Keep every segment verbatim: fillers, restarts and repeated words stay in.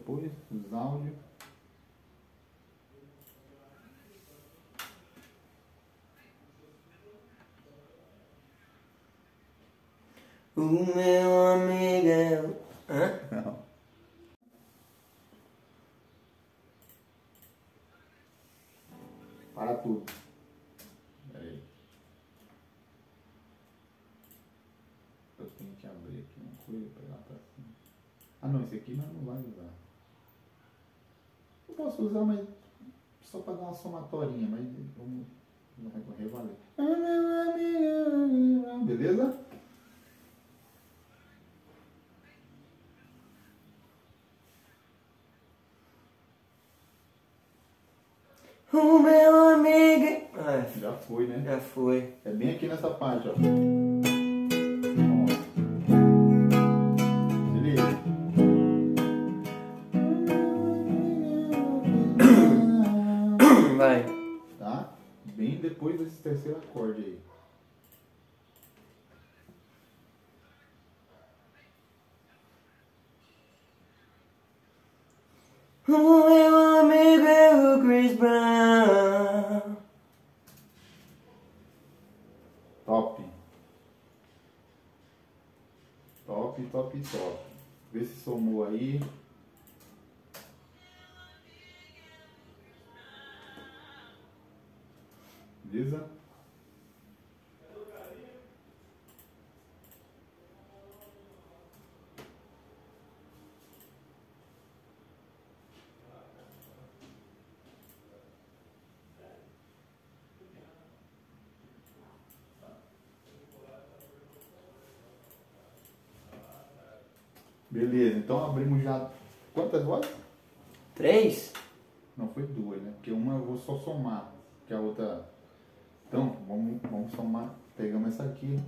depois, os áudios. O meu amigo é o... Hã? Não. Para tudo. Peraí. Eu tenho que abrir aqui uma coisa para ir lá pra cima. Ah não, esse aqui nós não vai usar. Eu posso usar, mas só para dar uma somatorinha, mas vamos, vamos recorrer, valeu. Beleza? O meu amigo... Ah, Já foi, né? já foi. É bem aqui nessa parte, ó. Ó. Se liga. Vai. Tá? Bem depois desse terceiro acorde aí. O meu amigo é o Chris Brown. Top. Top, top, top. Vê se somou aí. Beleza? Beleza, então abrimos já quantas vozes? Três? Não, foi duas, né? Porque uma eu vou só somar, que a outra... Então, vamos, vamos somar. Pegamos essa aqui.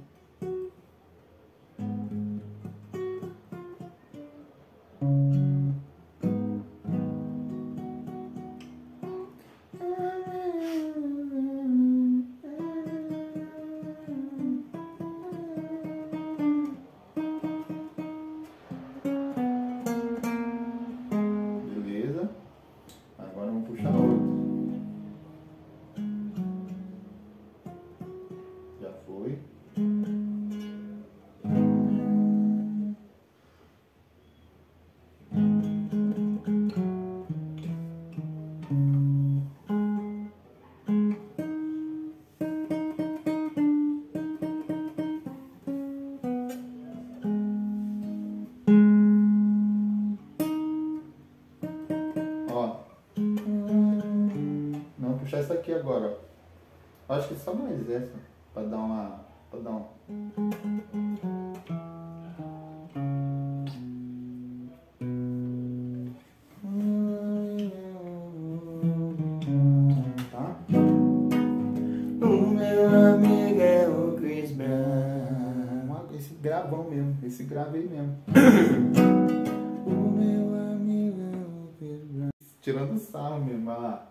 Beleza. Agora vamos puxar a outra. Já foi. Ó. Vamos puxar essa aqui agora, ó. Acho que só mais essa. Pra dar uma. Pra dar um. Tá? O meu amigo é o Chris Brown. Esse gravão mesmo. Esse grave aí mesmo. O meu amigo é o Chris Brown. Tirando sarro mesmo, vai lá.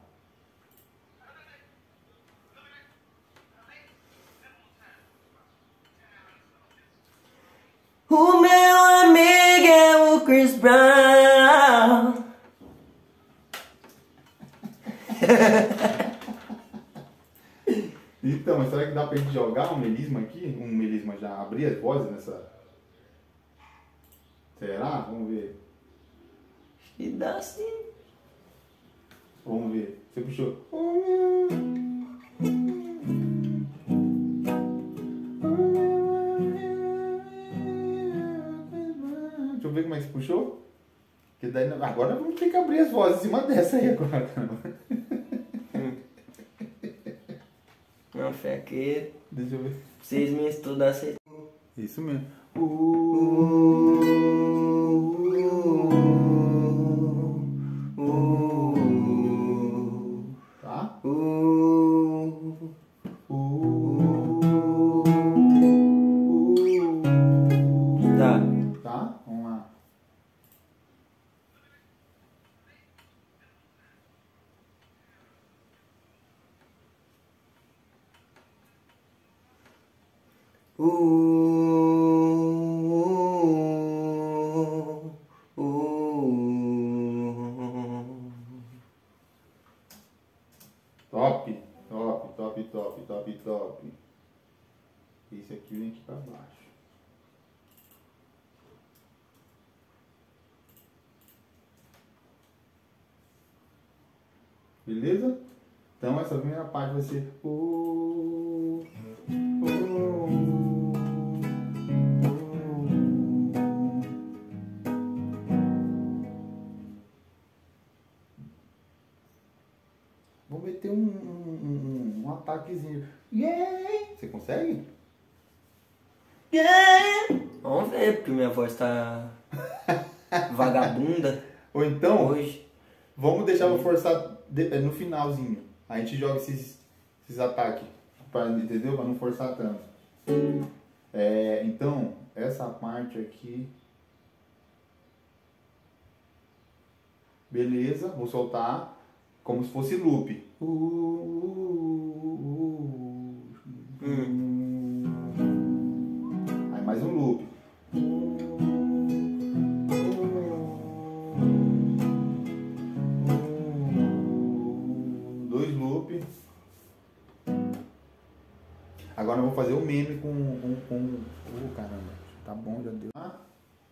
O meu amigo é o Chris Brown. Então, mas será que dá pra gente jogar um melisma aqui? Um melisma já abrir as vozes nessa. Será? Vamos ver. E dá sim. Vamos ver. Você puxou. Deixa eu ver como é que você puxou. Que daí, agora vamos ter que abrir as vozes em cima dessa aí agora. Não, fé aqui. Deixa eu ver. Vocês me estudam assim. Isso mesmo. Tá? Tá. Tá? Vamos lá. Uh, uh, uh. esse aqui vem aqui pra baixo. Beleza? Então essa primeira parte vai ser oh, oh, oh, vou meter um, um, um, um ataquezinho. Yeah! Você consegue? Yeah! Vamos ver, porque minha voz tá vagabunda. Ou então, hoje. Vamos deixar eu forçar no finalzinho. A gente joga esses, esses ataques, pra, entendeu? Pra não forçar tanto. É, então, essa parte aqui. Beleza, vou soltar como se fosse loop. Uh, uh, uh, hum. Aí mais um loop. Dois loop. Agora eu vou fazer o meme com. com, com... Oh, caramba, tá bom, já deu. Ah.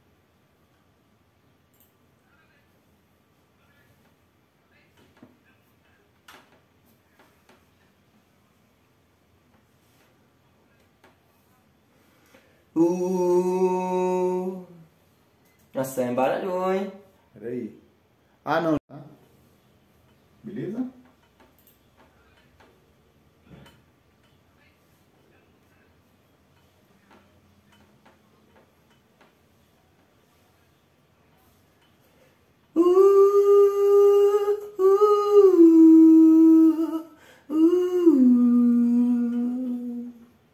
Uh, nossa, embaralhou, hein? Peraí. Ah, não. Tá? Beleza? Uh, uh, uh.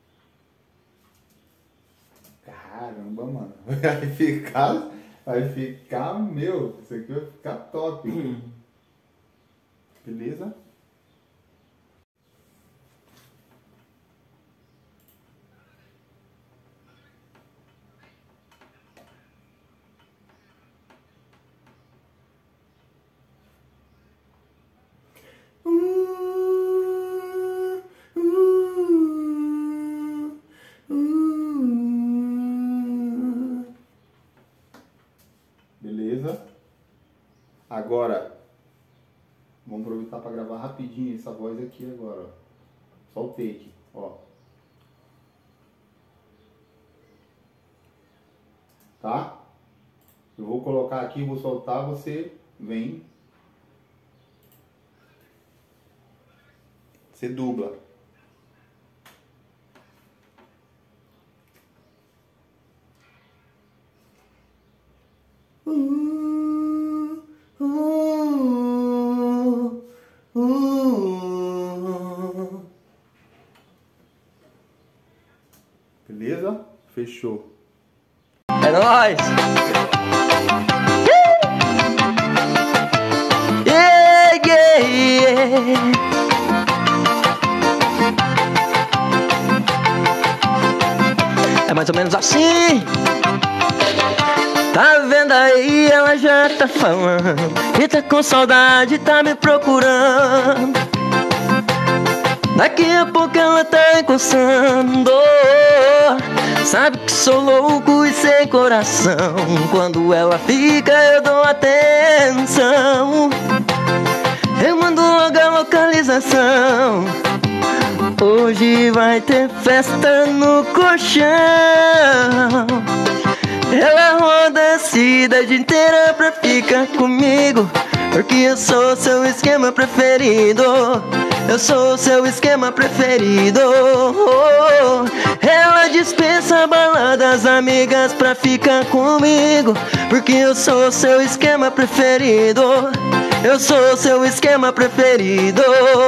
Caramba, mano. Vai ficar. Vai ficar, meu. Isso aqui vai ficar top. Hum. Beleza? Uh, uh, uh. Beleza? Agora, vamos aproveitar para gravar rapidinho essa voz aqui agora, ó. Só o take, ó. Tá? Eu vou colocar aqui, vou soltar, você vem. Você dubla. Uh, uh, uh. Beleza? Fechou. É nóis! Yeah, yeah, yeah. É mais ou menos assim. Tá vendo aí, ela já tá falando que tá com saudade, tá me procurando. Daqui a pouco ela tá encostando. Sabe que sou louco e sem coração. Quando ela fica eu dou atenção. Eu mando logo a localização. Hoje vai ter festa no colchão. Ela roda a cidade inteira pra ficar comigo, porque eu sou seu esquema preferido. Eu sou seu esquema preferido. Ela dispensa baladas amigas pra ficar comigo, porque eu sou seu esquema preferido. Eu sou seu esquema preferido.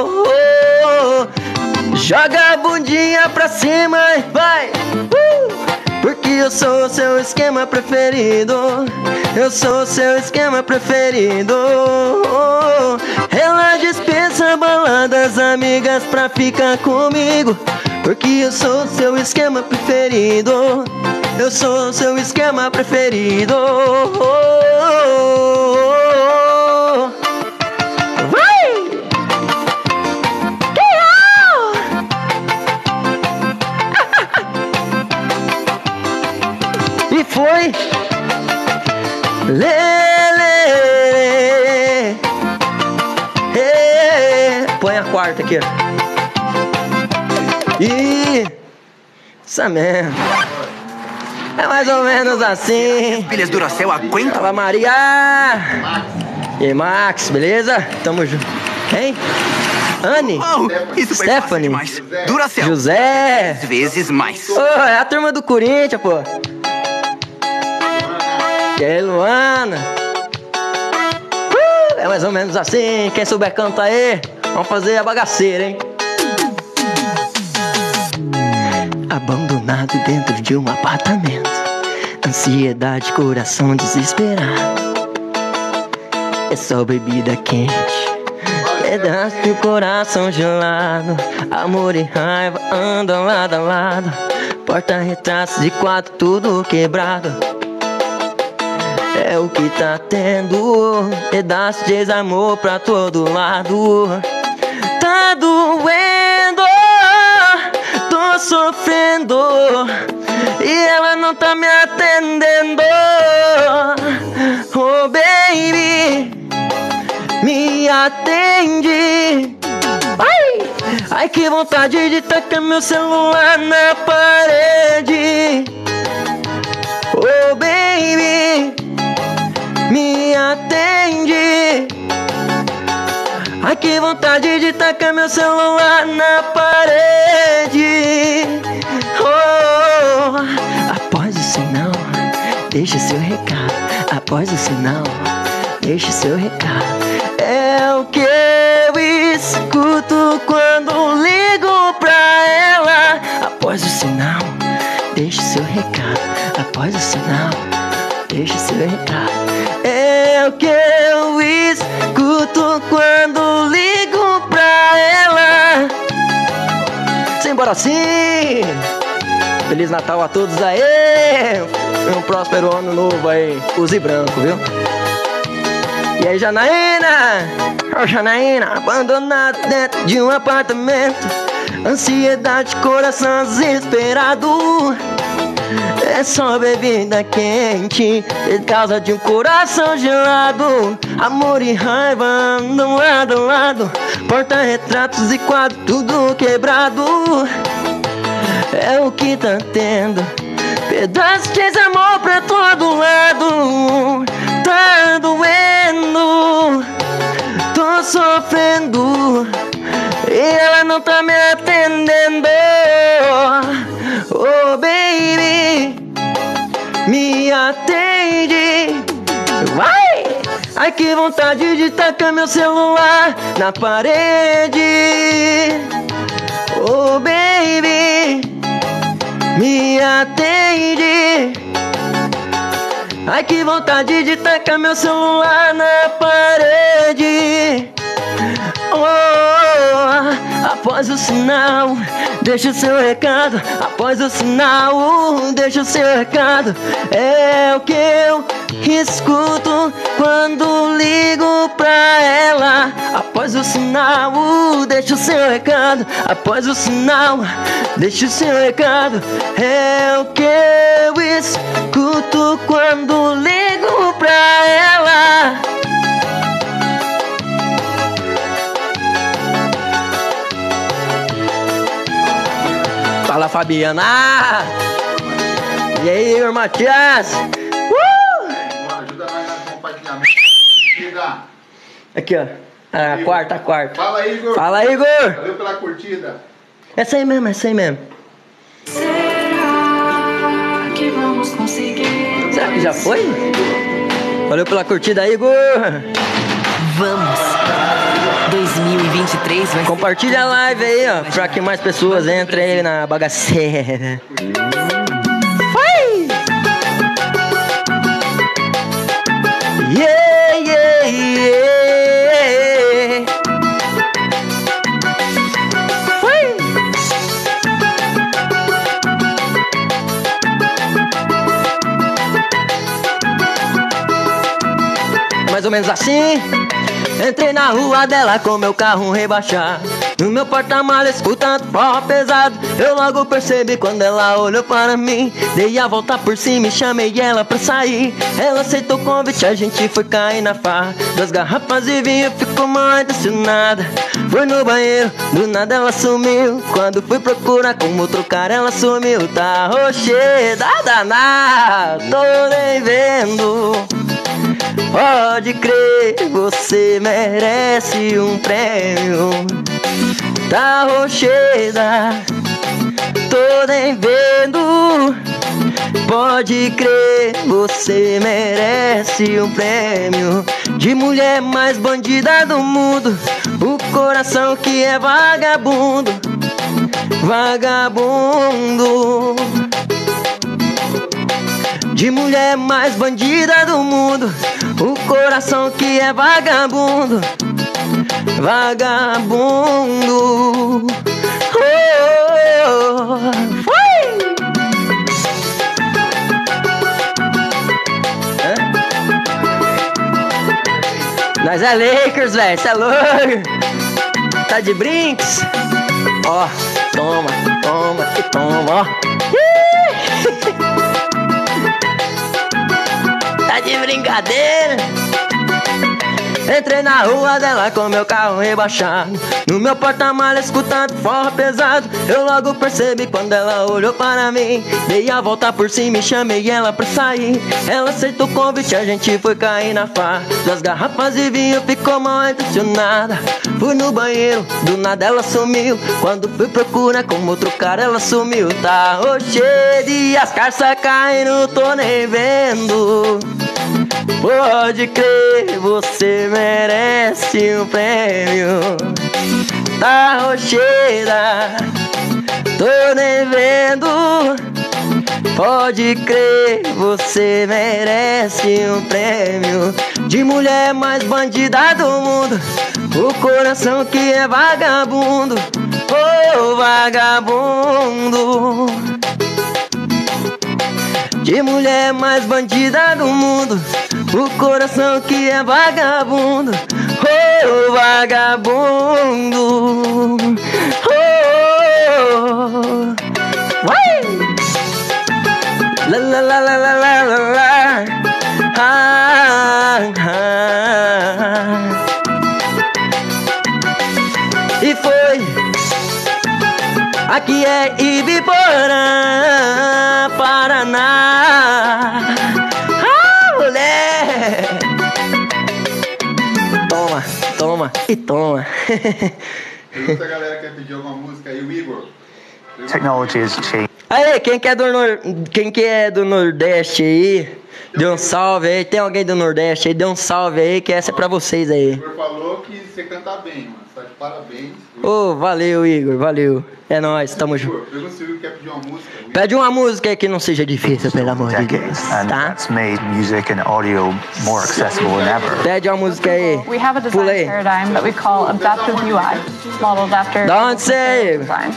Joga a bundinha pra cima e vai, uh! Porque eu sou seu esquema preferido. Eu sou seu esquema preferido. Ela dispensa baladas amigas pra ficar comigo, porque eu sou seu esquema preferido. Eu sou seu esquema preferido. quarta aqui, ó. E isso mesmo. É mais ou menos assim. Filhas Duracell aguentam. Fala, Maria. E Max, beleza? Tamo junto. Quem? Anne? Oh, isso foi fácil Stephanie. demais. Duracell. José. Dez vezes mais. Oh, é a turma do Corinthians, pô. E aí, Luana? Uh, é mais ou menos assim. Quem souber cantar aí, vamos fazer a bagaceira, hein? Abandonado dentro de um apartamento. Ansiedade, coração desesperado. É só bebida quente, pedaço de coração gelado. Amor e raiva andam lado a lado. Porta-retratos de quatro, tudo quebrado. É o que tá tendo. Pedaço de desamor pra todo lado. Tá doendo, tô sofrendo, e ela não tá me atendendo. Oh baby, me atende. Ai, ai que vontade de tacar meu celular na parede. Oh baby, me atende. Ai que vontade de tacar meu celular na parede. Oh, após o sinal, deixe seu recado. Após o sinal, deixe seu recado. É o que eu escuto quando ligo pra ela. Após o sinal, deixe seu recado. Após o sinal, deixe seu recado. É o que eu escuto quando ligo pra ela. Simbora assim. Feliz Natal a todos aí. Um próspero ano novo aí. Use branco, viu? E aí, Janaína? Oh, Janaína, abandonado dentro de um apartamento. Ansiedade, coração desesperado. É só bebida quente, por causa de um coração gelado. Amor e raiva andam lado a lado. Porta-retratos e quadro, tudo quebrado. É o que tá tendo. Pedaço de desamor pra todo lado. Tá doendo, tô sofrendo, e ela não tá me atendendo. Oh baby, me atende. Vai! Ai que vontade de tacar meu celular na parede. Oh baby, me atende. Ai que vontade de tacar meu celular na parede. Oh, após o sinal, deixa o seu recado. Após o sinal, deixa o seu recado. É o que eu escuto quando ligo pra ela. Após o sinal, deixa o seu recado. Após o sinal, deixa o seu recado. É o que eu escuto quando ligo pra ela. Fala, Fabiana! E aí, irmão Matias? Uh! Ajuda nós no compartilhamento. Chega. Aqui, ó. A quarta, a quarta. Fala aí, Igor. Fala, Igor! Valeu pela curtida. Essa aí mesmo, essa aí mesmo. Será que vamos conseguir? Será que já foi? Valeu pela curtida, Igor! Vamos! dois mil e vinte e três vai ser... Compartilha a live aí, ó, pra que mais pessoas entrem aí na bagaceira. Vai! Yeah, yeah, yeah. Vai! Mais ou menos assim. Entrei na rua dela com meu carro rebaixado. No meu porta-malas escutando forró pesado. Eu logo percebi quando ela olhou para mim. Dei a volta por cima e chamei ela pra sair. Ela aceitou o convite, a gente foi cair na farra. Duas garrafas de vinho, ficou mal intencionada. Foi no banheiro, do nada ela sumiu. Quando fui procurar com outro cara ela sumiu. Tá rocheda danada, tô nem vendo. Pode crer, você merece um prêmio. Tá rocheda, tô nem vendo. Pode crer, você merece um prêmio. De mulher mais bandida do mundo, o coração que é vagabundo. Vagabundo. De mulher mais bandida do mundo, o coração que é vagabundo. Vagabundo. Oh, oh, oh. Foi! Hã? Nós é Lakers, velho, cê é louco. Tá de brinks? Ó, toma, toma e toma, ó. Tá de brincadeira. Entrei na rua dela com meu carro rebaixado. No meu porta-malas escutando forró pesado. Eu logo percebi quando ela olhou para mim. Dei a volta por cima e chamei ela pra sair. Ela aceitou o convite, a gente foi cair na farra. Duas garrafas de vinho, ficou mal intencionada. Fui no banheiro, do nada ela sumiu. Quando fui procurar com outro cara ela sumiu. Tá rochedo e as carças caindo, tô nem vendo. Pode crer, você merece um prêmio. Tá rocheda, tô nem vendo. Pode crer, você merece um prêmio. De mulher mais bandida do mundo, o coração que é vagabundo. Oh, vagabundo. De mulher mais bandida do mundo, o coração que é vagabundo. Oh, vagabundo. Oh, vai! La la la la la la la la. Ah, ah. E foi. Aqui é Ibiporã, Paraná. Ah, mulher! Toma, toma e toma. Pergunta a galera que quer pedir alguma música aí, o Igor. Technology has changed. Aí, quem que é do, nor... quem que é do Nordeste aí? Dê um salve aí. Tem alguém do Nordeste aí? Dê um salve aí, que essa é pra vocês aí. O Igor falou que você canta bem, mano. Você tá de parabéns. Ô, oh, valeu, Igor, valeu. É nóis, tamo junto. Pergunta se o Igor quer pedir uma música. Pede uma música aí que não seja difícil, pelo amor de Deus, And tá? that's made music and audio more accessible than ever. Pede uma música aí. We have a design Pula aí. paradigm that we call adaptive U I, modeled after Da onde você é? design.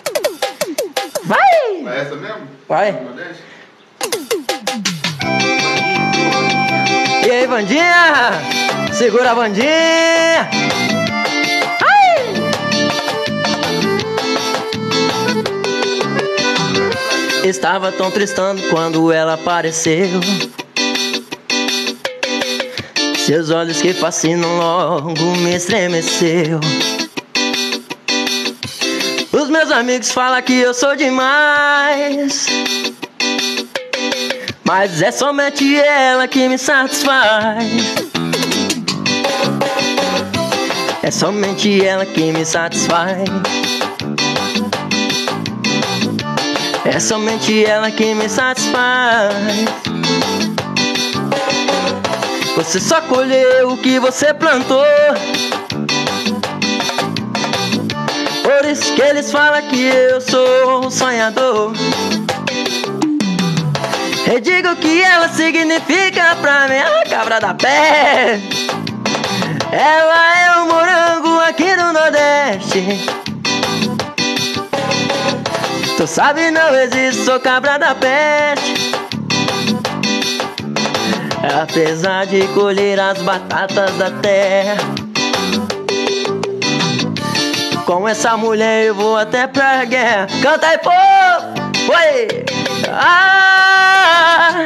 Vai! É essa mesmo? Vai. Nordeste? E aí, Vandinha? Segura a Vandinha! Ai! Estava tão tristando quando ela apareceu. Seus olhos que fascinam logo me estremeceu. Os meus amigos falam que eu sou demais, mas é somente ela que me satisfaz. É somente ela que me satisfaz. É somente ela que me satisfaz. Você só colheu o que você plantou. Por isso que eles falam que eu sou um sonhador. Eu digo que ela significa pra mim a cabra da pé. Ela é o morango aqui do Nordeste. Tu sabe, não existe, sou cabra da peste. Apesar de colher as batatas da terra, Com essa mulher eu vou até pra guerra. Canta aí, pô! Oi! Ah,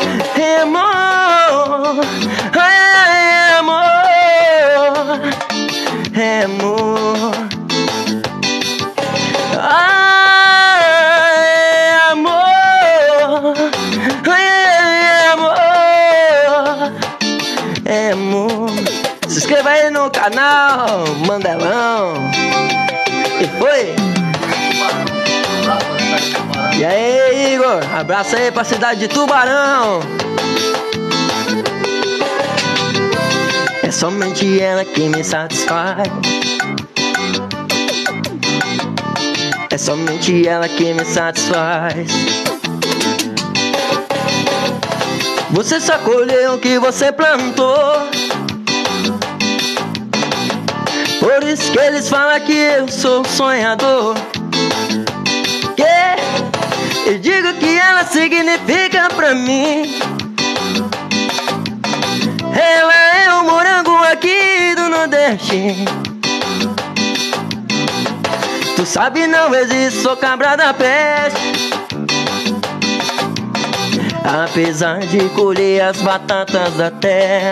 amor, ai, amor, amor, ai, amor, ai, amor, amor. Se inscreva aí no canal Mandelão. E foi! E aí, Igor, abraço aí pra cidade de Tubarão. É somente ela que me satisfaz. É somente ela que me satisfaz. Você só colheu o que você plantou. Por isso que eles falam que eu sou sonhador. Que eu digo que ela significa pra mim. Ela é o morango aqui do Nordeste. Tu sabe, não existe, sou cabra da peste. Apesar de colher as batatas da terra,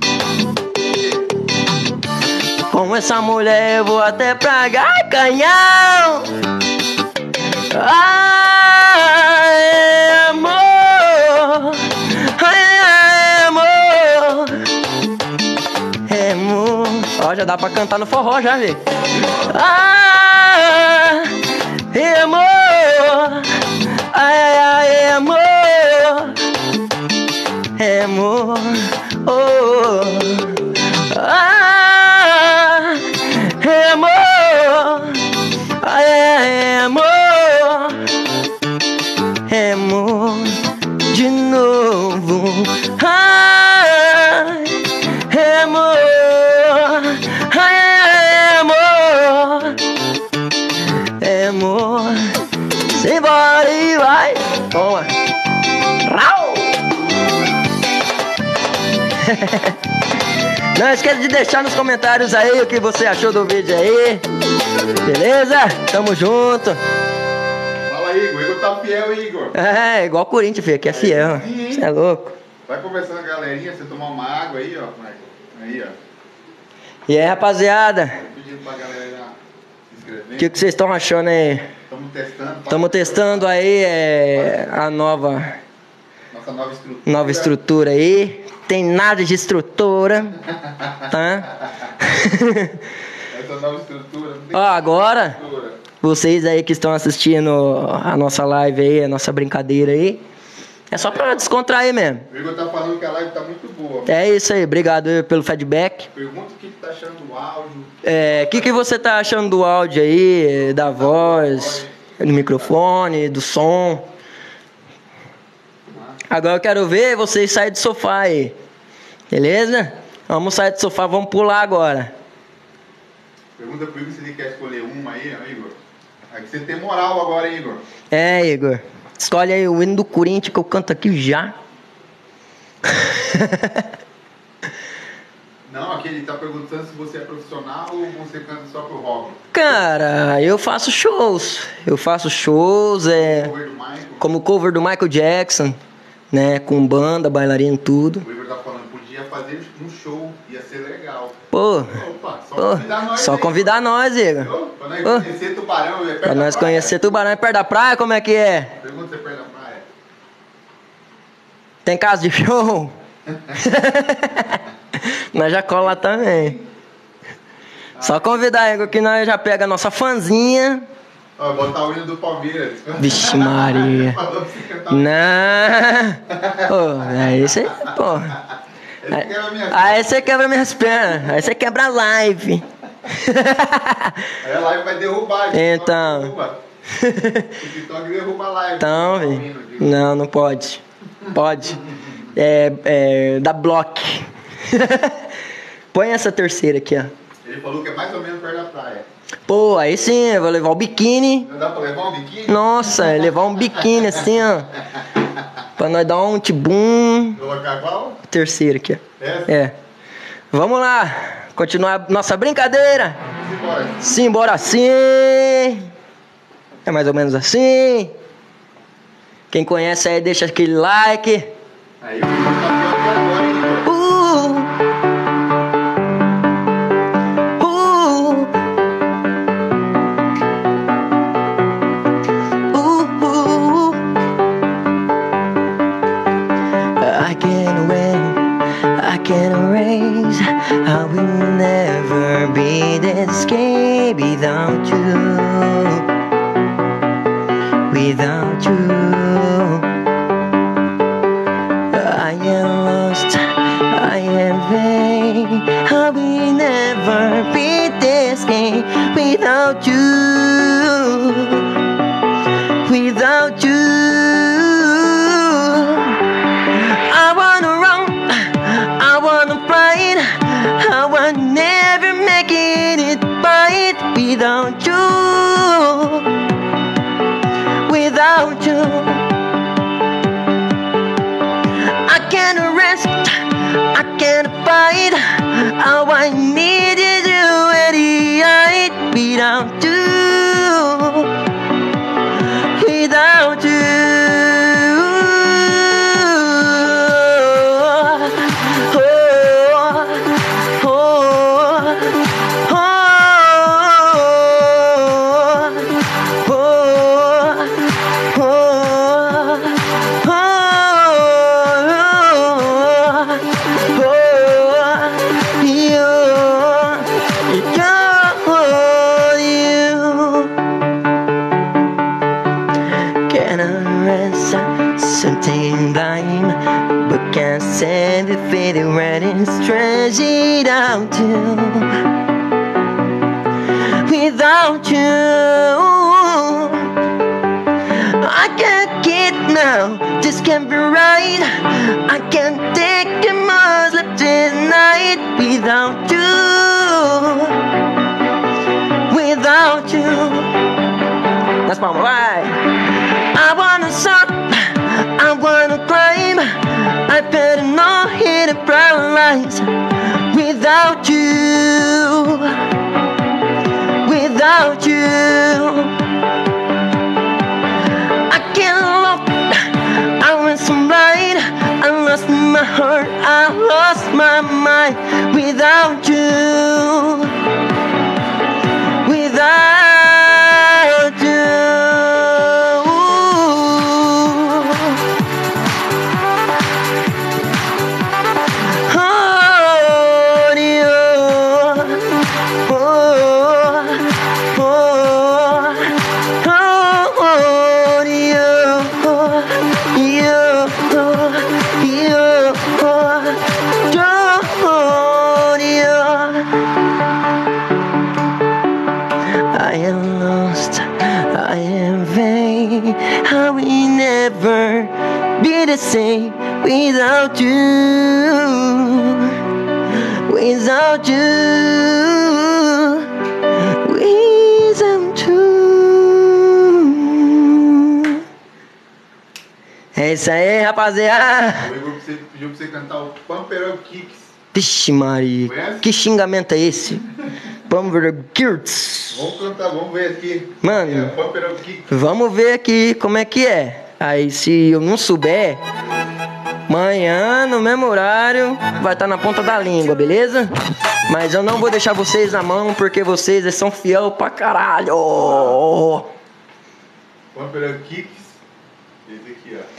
com essa mulher eu vou até pra Canhão. Ai, amor, ai, amor, amor. Ó, já dá pra cantar no forró já, vê. Ai, amor, ai, ai, amor, amor, oh, ai, amor, ai, amor, amor, de novo, ai, amor, ai, amor, amor, simbora e vai, toma, rau. Não esqueça de deixar nos comentários aí o que você achou do vídeo aí. Beleza? Tamo junto. Fala, Igor. Igor tá fiel, Igor. É, igual o Corinthians, filho, que é fiel. Você é louco. Vai conversando com a galerinha, você tomar uma água aí, ó, Michael. Aí, ó. E aí, rapaziada? Tô pedindo pra galera se inscrever. O que, que vocês estão achando aí? Estamos testando. Estamos testando aí é, a nova, Nossa nova estrutura. nova estrutura aí. Tem nada de estrutura, tá? Essa nova estrutura. Não tem Ó, agora, estrutura. vocês aí que estão assistindo a nossa live aí, a nossa brincadeira aí, é só pra descontrair mesmo. O Igor tá falando que a live tá muito boa. É isso aí, obrigado aí pelo feedback. Pergunta o que que tá achando do áudio. É, o que, que você tá achando do áudio aí, da voz, do microfone, do som? Agora eu quero ver vocês saírem do sofá aí, beleza? Vamos sair do sofá, vamos pular agora. Pergunta pro Igor se ele quer escolher uma aí, ó, Igor. Aí você tem moral agora, hein, Igor? É, Igor, escolhe aí o hino do Corinthians que eu canto aqui já. Não, aqui ele tá perguntando se você é profissional ou você canta só pro hobby. Cara, eu faço shows, eu faço shows, é, Cover do Michael. como cover do Michael Jackson, né, com banda, bailarino, tudo. O Igor tá falando, podia fazer um show, ia ser legal. Pô, Opa, só pô, convidar nós. só aí, convidar nós, Igor. Ô, Pra nós Ô. conhecer Tubarão, é perto Pra da nós praia. conhecer Tubarão é perto da praia, como é que é? Pergunta se é perto da praia. Tem casa de show? Nós já cola lá também. Só convidar, Igor, que nós já pega a nossa fanzinha. Ó, botar o hino do Palmeiras. Vixe Maria. Falou pra você cantar. Não. Pô, aí você, pô. Ele quebra minha- Aí você quebra minhas pernas. Aí você quebra a live. Aí a live vai derrubar. o Então. TikTok derruba. O TikTok derruba a live. Então, O velho. hino, digo. Não, não pode. Pode. É, é, dá bloco. Põe essa terceira aqui, ó. Ele falou que é mais ou menos perto da praia. Pô, aí sim, eu vou levar o biquíni. Não dá pra levar um biquíni? Nossa, levar um biquíni assim, ó. Pra nós dar um tibum. Colocar qual? Terceira aqui, ó. Essa? É. Vamos lá. Continuar nossa brincadeira. Simbora assim. É mais ou menos assim. Quem conhece aí, deixa aquele like. Aí, eu vou fazer agora, hein, Uh, uh, uh, uh. I can't win, I can't erase. I will never be this gay without you. Without you, I am lost, I am vain. I will never be this gay without you. Without you, I wanna run, I wanna fight. I will never make it right without you. Without you, I can't rest, I can't fight. How I needed you every night. Without you, without you, oh, oh, oh, oh, oh. Something blind, but can't stand the feeling when it's stretched out to. Without you, I can't get now. This can't be right. I can't take it much left tonight. Without you, without you. That's my right. I wanna suck. I wanna climb. I better not hit a brown light. Without you, without you, I can't look. I want some light. I lost my heart. I lost my mind. Without you, without you. I am lost, I am vain. I will never be the same without you, without you, without you. É isso aí, rapaziada. O Igor pediu pra você cantar o Pumper Up Kicks. Vixe Maria, Conhece? que xingamento é esse? Pumper Up Kicks. Vamos cantar, vamos ver aqui. Mano, É, Pumper Up Kicks. vamos ver aqui como é que é. Aí se eu não souber, amanhã no mesmo horário vai estar na ponta da língua, beleza? Mas eu não vou deixar vocês na mão porque vocês são fiel pra caralho. Pumper Up Kicks. Esse aqui, ó.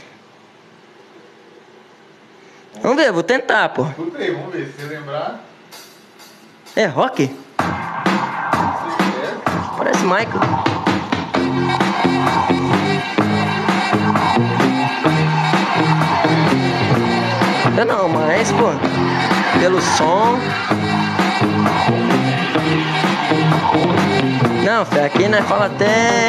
Vamos ver, vou tentar, pô. Escuta aí, vamos ver. Se você lembrar. É rock? Se quiser. Parece Michael. Eu não, mas, pô, pelo som. Não, fé, aqui nós fala até.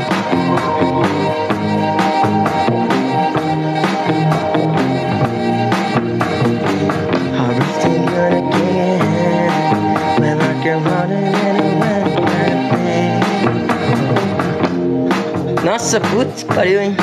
Nossa, putz, pariu, hein?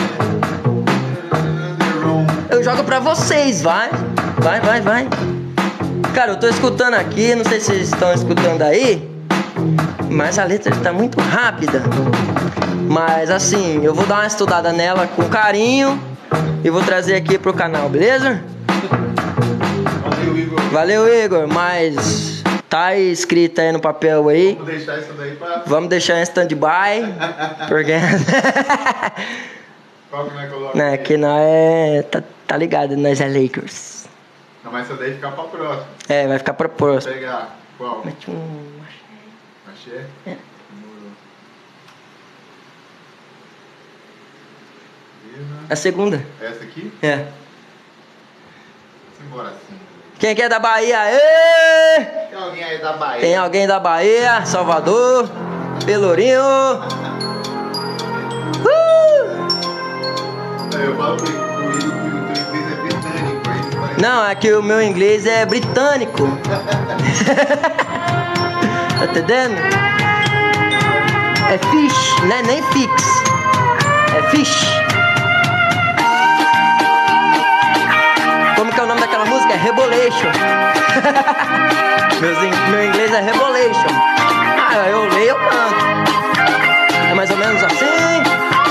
Eu jogo pra vocês, vai. Vai, vai, vai. Cara, eu tô escutando aqui, não sei se vocês estão escutando aí. Mas a letra tá muito rápida. Mas assim, eu vou dar uma estudada nela com carinho e vou trazer aqui pro canal, beleza? Valeu, Igor. Valeu, Igor, mas tá escrito aí no papel aí. Vamos deixar isso daí pra... Vamos deixar em stand-by. Porque... Qual que nós colocamos? Não, que não é... Tá, tá ligado, nós é Lakers. Não, mas essa daí fica pra próxima. É, vai ficar pra próxima. Vou pegar qual? Mete um... Achei? É. Demorou. A segunda. Essa aqui? É. Simbora assim. Quem que é da Bahia? Ê! Tem alguém aí da Bahia? Tem alguém da Bahia? Salvador? Pelourinho? Uh! Eu falo pro Igor que o teu inglês é britânico, hein? Não, é que o meu inglês é britânico. Tá entendendo? É fish, não é nem fix. É fish. Como que é o nome daquela música? É Rebolation. Meus in- Meu inglês é Rebolation. Ah, eu leio, eu canto. É mais ou menos assim.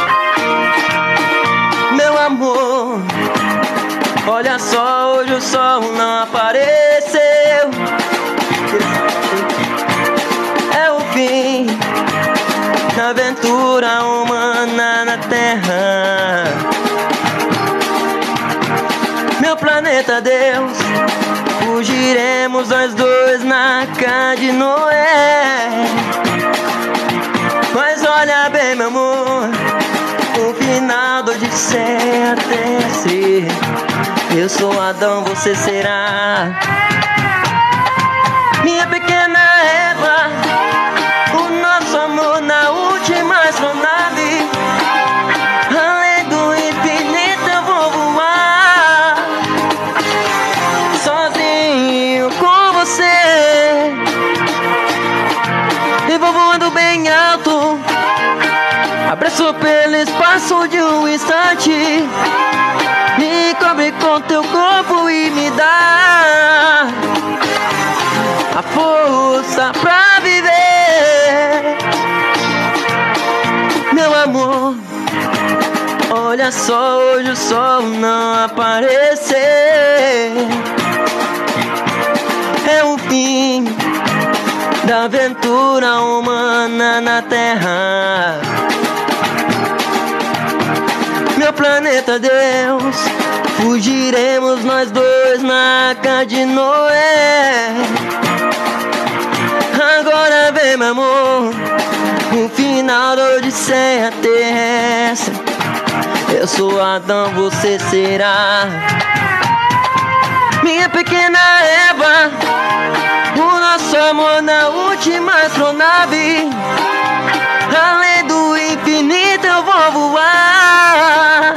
Meu amor, olha só, hoje o sol não apareceu. É o fim da aventura humana na Terra. Meu planeta Deus, fugiremos nós dois na Arca de Noé. Mas olha bem, meu amor, o final do Odisseia até ser. Eu sou Adão, você será minha pequena Eva. O nosso amor na última astronave. Além do infinito eu vou voar sozinho com você. E vou voando bem alto, abraço pelo espaço de um instante. Me cobre com teu corpo e me dá a força pra viver. Meu amor, olha só, hoje o sol não apareceu. É o fim da aventura humana na Terra. Meu planeta Deus, fugiremos nós dois na Arca de Noé. Agora vem, meu amor, o final da Odisseia terrestre. Eu sou Adão, você será minha pequena Eva. O nosso amor na última astronave. Além do infinito eu vou voar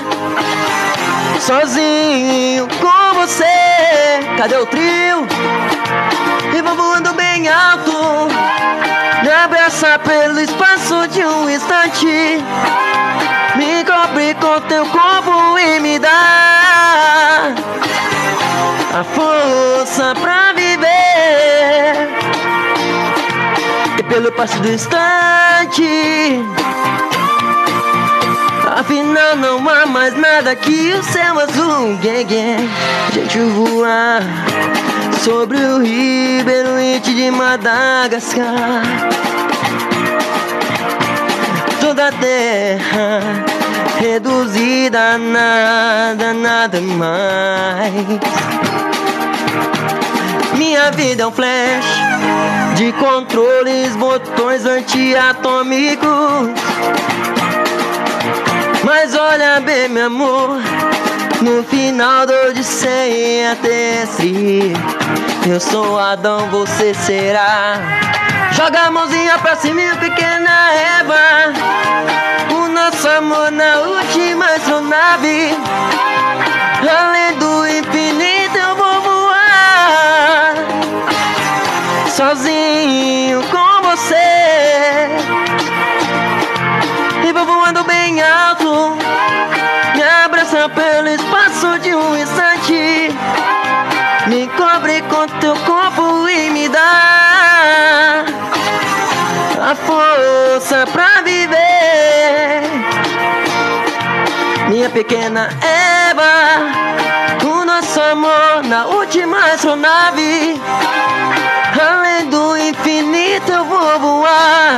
sozinho com você. Cadê o trio? E vou voando bem alto, me abraça pelo espaço de um instante. Me cobre com teu corpo e me dá a força pra viver. E pelo passo do instante, afinal não há mais nada que o céu azul. Gang, gang, gente voar sobre o Ribeiro Índio de Madagascar. Toda a terra reduzida a nada, nada mais. Minha vida é um flash de controles, botões antiatômicos. Mas olha bem, meu amor, no final da Odisseia terrestre, eu sou Adão, você será. Joga a mãozinha pra cima, minha pequena Eva. O nosso amor na última astronave. Além do infinito eu vou voar sozinho com você. E vou voando bem alto, me abraça pelo espaço de um instante. Me cobre com teu corpo e me dá a força pra viver. Minha pequena Eva, o nosso amor na última astronave. Além do infinito eu vou voar,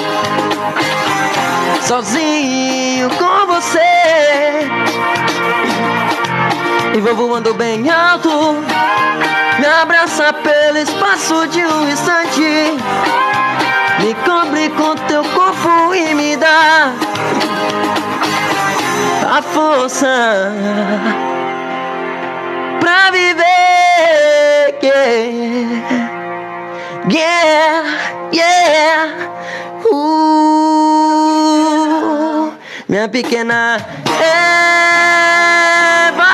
sozinho com você. E vou voando bem alto, me abraça pelo espaço de um instante. Me cobre com teu corpo e me dá a força pra viver. Yeah, yeah, yeah. Uh, minha pequena Eva.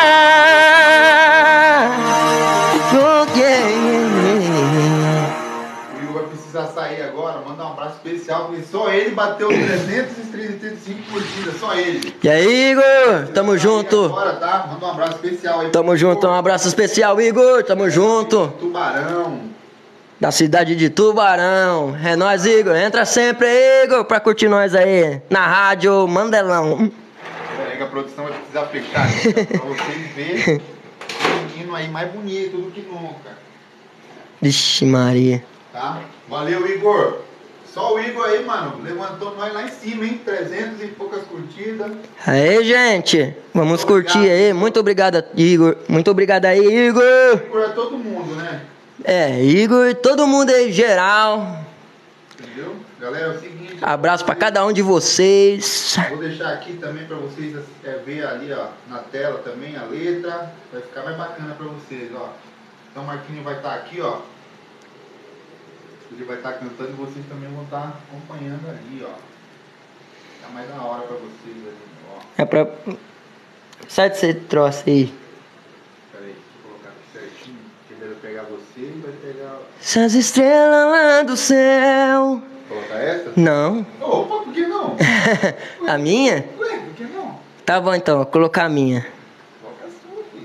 Oh, yeah, yeah. O Igor vai precisar sair agora, mandar um abraço especial, porque só ele bateu trezentas e trinta e cinco curtidas, só ele. E aí, Igor? Tamo junto. Agora, tá? Manda um abraço especial aí. Tamo junto, um abraço especial, Igor. Tamo junto. Tubarão. Da cidade de Tubarão. É nóis, Igor. Entra sempre, Igor, pra curtir nós aí. Na rádio Mandelão. Peraí que a produção vai precisar fechar aqui, tá? Pra vocês verem o menino aí mais bonito do que nunca. Vixe Maria. Tá? Valeu, Igor. Só o Igor aí, mano. Levantou nós lá em cima, hein? trezentas e poucas curtidas. Aí, gente. Vamos curtir aí. Muito obrigado, Igor. Muito obrigado aí, Igor. Igor é todo mundo, né? É, Igor, todo mundo aí, geral. Entendeu? Galera, é o seguinte. Abraço pra cada um de vocês. Vou deixar aqui também pra vocês é, ver ali, ó, na tela também a letra. Vai ficar mais bacana pra vocês, ó. Então o Marquinhos vai estar aqui, ó. Ele vai estar cantando e vocês também vão estar acompanhando ali, ó. Tá mais da hora pra vocês ali, ó. É pra... Sai desse troço aí. Peraí, deixa eu colocar aqui certinho. Primeiro pegar você e vai pegar... Essas estrelas lá do céu. Colocar essa? Não. Opa, por que não? A minha? Ué, por que não? Tá bom então, vou colocar a minha. Coloca a sua aqui.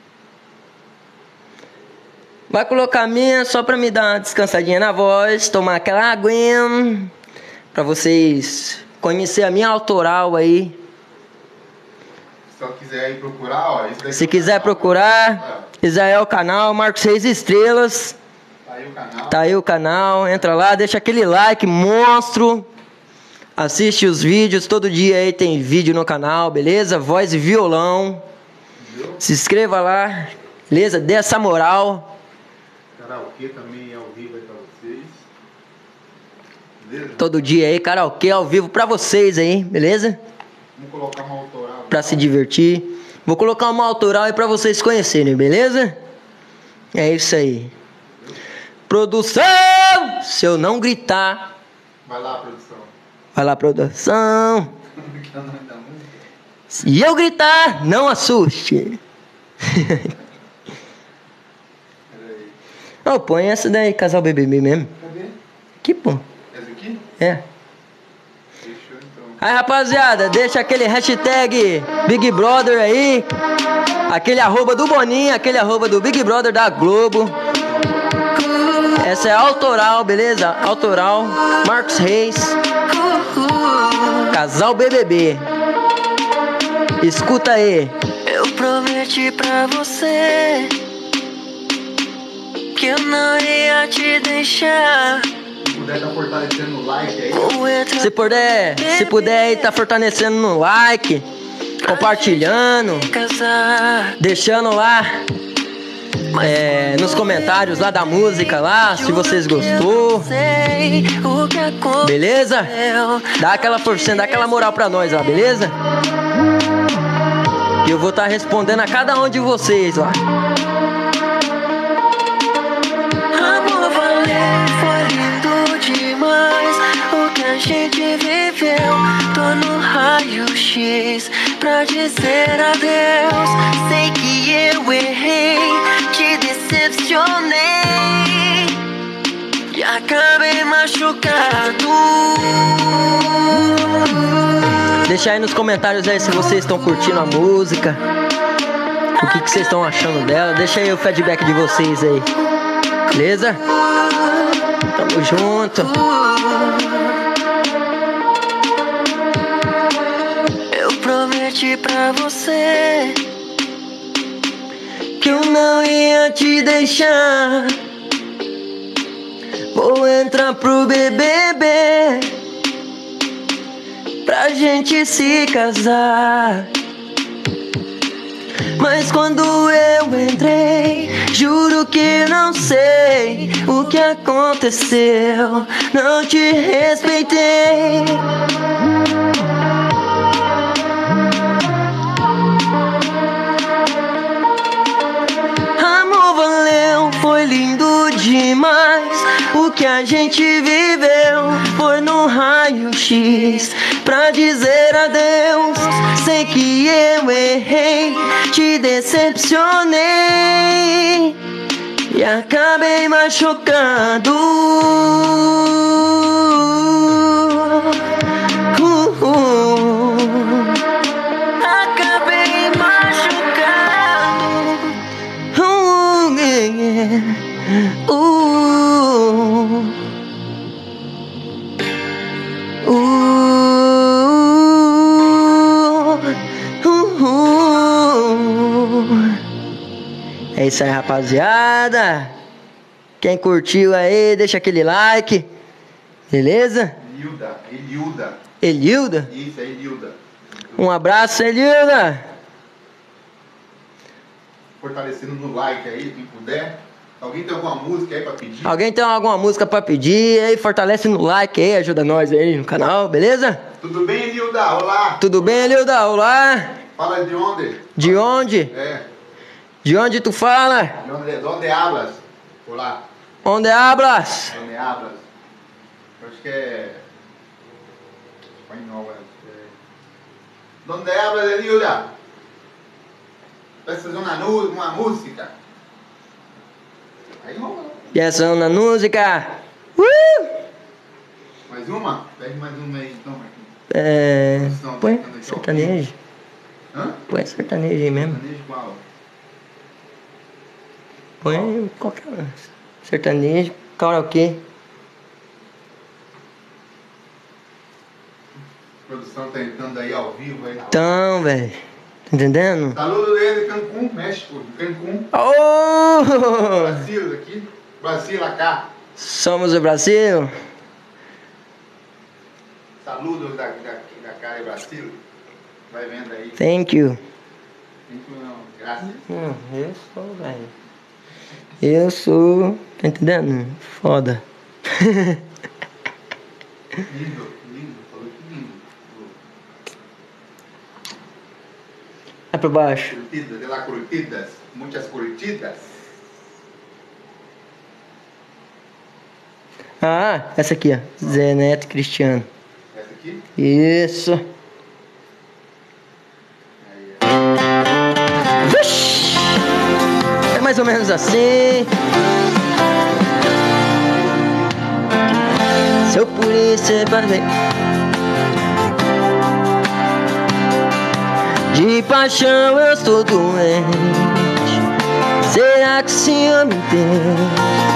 Vai colocar a minha só pra me dar uma descansadinha na voz, tomar aquela aguinha, pra vocês conhecer a minha autoral aí. Se só quiser aí procurar, ó. Esse daqui Se é o quiser canal. procurar, Israel Canal, Marcos seis estrelas. Tá aí o canal. Tá aí o canal, entra lá, deixa aquele like, monstro. Assiste os vídeos, todo dia aí tem vídeo no canal, beleza? Voz e violão. Entendeu? Se inscreva lá, beleza? Dê essa moral. Karaokê também é ao vivo aí pra vocês. Beleza? Todo dia aí, karaokê ao vivo pra vocês aí, beleza? Vamos colocar uma autoral. Pra se divertir. Vou colocar uma autoral aí pra vocês conhecerem, beleza? É isso aí. Produção! Se eu não gritar... Vai lá, produção. Vai lá, produção. Que é o nome da música? Se eu gritar, não assuste. Peraí. Oh, põe essa daí, casal B B B mesmo. Cadê? Que pô? Essa aqui? É. Fechou então. Aí, rapaziada, deixa aquele hashtag Big Brother aí. Aquele arroba do Boninho, aquele arroba do Big Brother da Globo. Essa é autoral, beleza? Autoral, Marcos Reis. Casal B B B. Escuta aí. Eu prometi pra você que eu não ia te deixar. Se puder tá fortalecendo o like aí. Vou entrar Se puder, se puder aí, tá fortalecendo no like, compartilhando, em casar. deixando lá é, nos comentários lá da música lá, se vocês gostou, Sei o que aconteceu. beleza? Dá aquela forcinha, dá aquela moral pra nós lá, beleza? E eu vou estar respondendo a cada um de vocês lá. Amor, valeu, foi lindo demais o que a gente viveu. Tô no raio-x pra dizer adeus. Sei que eu errei, te decepcionei e acabei machucado. Deixa aí nos comentários aí se vocês estão curtindo a música, o que, que vocês estão achando dela. Deixa aí o feedback de vocês aí, beleza? Tamo junto. Eu prometi pra você que eu não ia te deixar. Vou entrar pro B B B pra gente se casar. Mas quando eu entrei, juro que não sei o que aconteceu. Não te respeitei. Amor, valeu, foi lindo demais. O que a gente viveu foi no raio-x pra dizer adeus. Sei que eu errei, te decepcionei e acabei machucando. Uh, uh, acabei machucando. Uh, yeah. uh, É isso aí, rapaziada. Quem curtiu aí, deixa aquele like. Beleza? Elilda, Elilda. Elilda? Isso, é Elilda. Um abraço, Elilda. Fortalecendo no like aí, quem puder. Alguém tem alguma música aí pra pedir? Alguém tem alguma música pra pedir aí? Fortalece no like aí, ajuda nós aí no canal, beleza? Tudo bem, Elilda? Olá. Tudo bem, Elilda? Olá. Fala de onde? De onde? É. De onde tu fala? De onde, de onde hablas? Olá. Onde hablas? Onde hablas? Eu acho que é... espanhol, acho que é... Donde hablas, Elilda? Vai fazer uma, nu- uma música. Aí vamos lá. Essa na música. Uh! Mais uma? Pede mais uma aí então, Marquinhos. É... Não, Põe tá ficando aqui, ó. sertanejo. Hã? Põe sertanejo aí mesmo. Sertanejo qual? Põe qualquer um. Sertanejo, karaokê. A produção tá entrando aí ao vivo aí na Então, velho. Tá entendendo? Saludo desde Cancún, México. Cancún, Oh! Brasil aqui. Brasil cá. Somos o Brasil. Saludos da, da, da cá e Brasil. Vai vendo aí. Thank you. Muito não, graças. Hum, eu sou, velho. Eu sou. Tá entendendo? Foda. Lindo, lindo. Falou que lindo. Vai pra baixo. Curtidas, de lá curtidas. Muitas curtidas. Ah, essa aqui, ó. Zé Neto Cristiano. Essa aqui? Isso. Aí, Vixe! É mais ou menos assim. Seu polícia vai ver. De paixão eu estou doente. Será que o senhor me entende?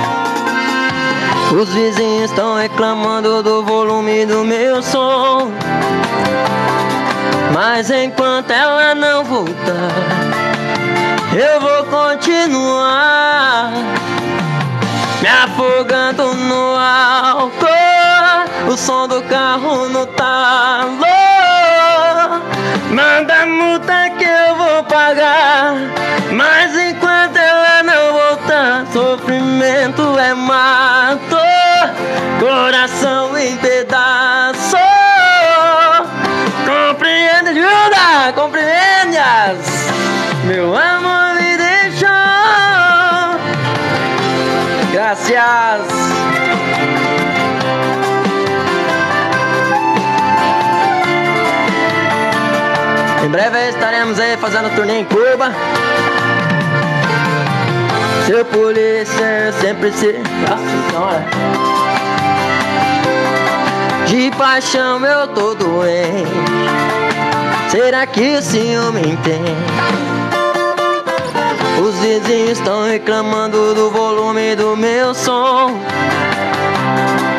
Os vizinhos estão reclamando do volume do meu som. Mas enquanto ela não voltar, eu vou continuar me afogando no álcool. O som do carro no talo. Manda a multa que eu vou pagar. Mas enquanto ela não voltar, sofrimento é mato, coração em pedaços. Compreende, ajuda, compreendas. Meu amor me deixou. Graças. Em breve estaremos aí fazendo turnê em Cuba. Seu polícia sempre se... Nossa senhora. De paixão eu tô doente. Será que o senhor me entende? Os vizinhos estão reclamando do volume do meu som.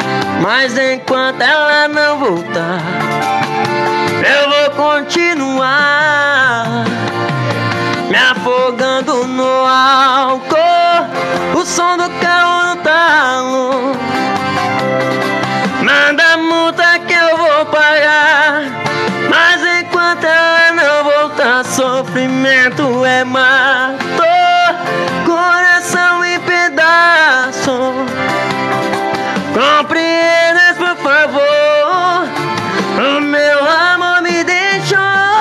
Mas enquanto ela não voltar, eu vou continuar me afogando no álcool, o som do carro no talo. Manda a multa que eu vou pagar, mas enquanto ela não voltar, sofrimento é mato, coração em pedaço. Compreendas, por favor, o meu amor me deixou.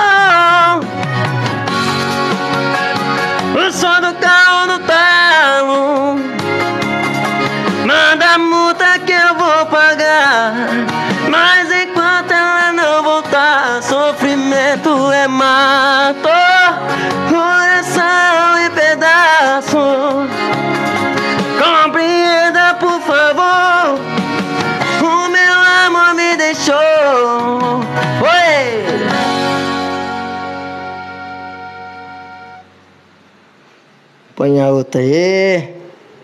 O som do carro no talo. Manda a multa que eu vou pagar, mas enquanto ela não voltar, sofrimento é mato, coração em pedaço. Compreenda, por favor, o meu amor me deixou. Oi! Põe a outra aí.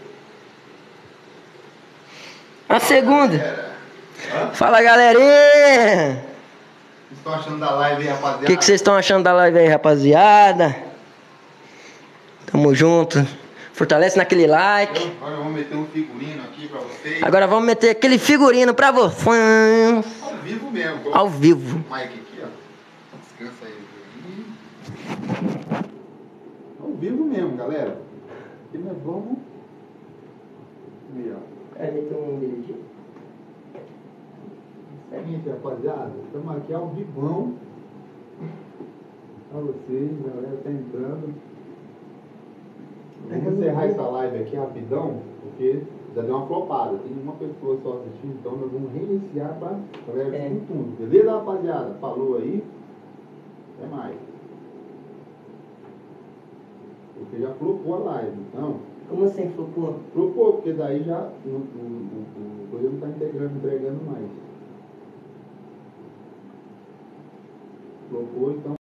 A segunda. Fala, galerinha. O que estão achando da live aí, rapaziada? O que vocês estão achando da live aí, rapaziada? Tamo junto. Fortalece naquele like. Agora vamos meter um figurino aqui pra vocês. Agora vamos meter aquele figurino pra vocês. Ao vivo mesmo. Ao vivo. Mike aqui, ó. Descansa aí. Ao vivo mesmo, galera. Aqui nós vamos. Aí, ó. Quer meter um direitinho? Seguinte, rapaziada. Estamos aqui ao vivão. Pra vocês, a galera tá entrando. Vamos encerrar essa live aqui rapidão, porque já deu uma flopada. Tem uma pessoa só assistindo, então nós vamos reiniciar pra galera É. com tudo. Beleza, rapaziada? Falou aí. Até mais. Porque já flopou a live, então. Como assim, flopou? Flopou, porque daí já o, o, o, o coisa não tá integrando, entregando mais. Flopou, então.